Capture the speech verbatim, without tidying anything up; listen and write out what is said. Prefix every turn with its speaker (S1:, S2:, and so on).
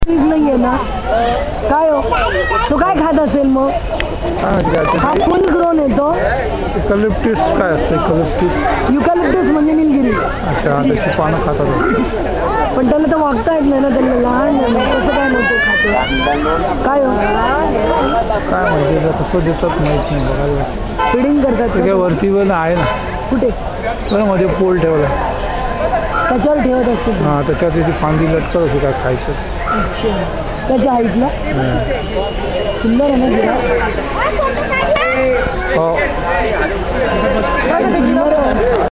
S1: नाहीये ना काय हो तो काय खात असेल मग हा फुल ग्रोन येतो
S2: इकलिप्टिस काय असतं इकलिप्टिस
S1: युकॅलिप्टस म्हणजे निलगिरी
S2: अच्छा त्याची पानं खातात
S1: पण त्याला तर वागता येत नाही ना त्याला लहान आहे ना कसं काय नव्हतं खातो काय हो
S2: काय माहिती कसं देतात माहीत नाही बघायला
S1: फिडिंग करतात
S2: ते काय वरती पण आहे ना
S1: कुठे
S2: तर मध्ये पोल ठेवला
S1: त्याच्यावर ठेवत असतील
S2: हां त्याच्यात त्याची फांदी लटकत होती काय खायचं
S1: अच्छा त्याच्या हाईटला सुंदर आहे ना गिरा
S2: हो
S1: सुंदर आहे